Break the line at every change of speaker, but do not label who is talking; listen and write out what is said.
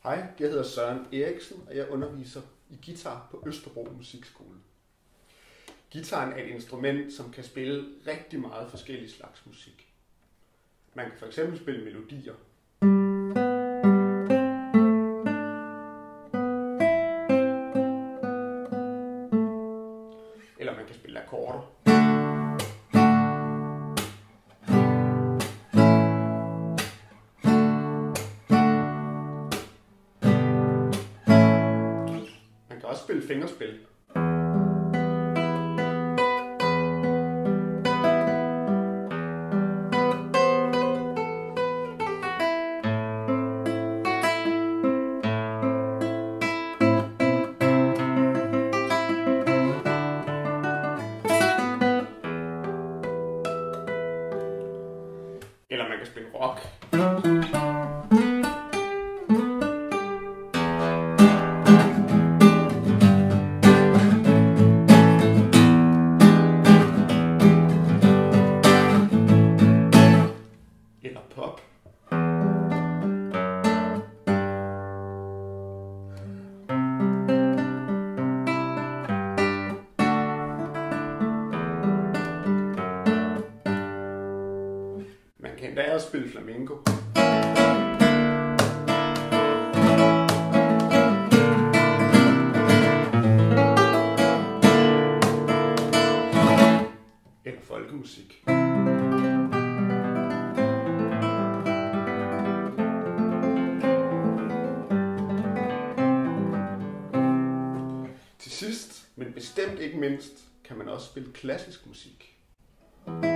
Hej, jeg hedder Søren Eriksen, og jeg underviser i guitar på Østerbro Musikskole. Guitaren er et instrument, som kan spille rigtig meget forskellige slags musik. Man kan fx spille melodier. Eller man kan spille akkorder. Man kan også spille fingerspil. Eller man kan spille rock. Eller pop. Man kan endda også spille flamenco. Eller folkemusik. Til sidst, men bestemt ikke mindst, kan man også spille klassisk musik.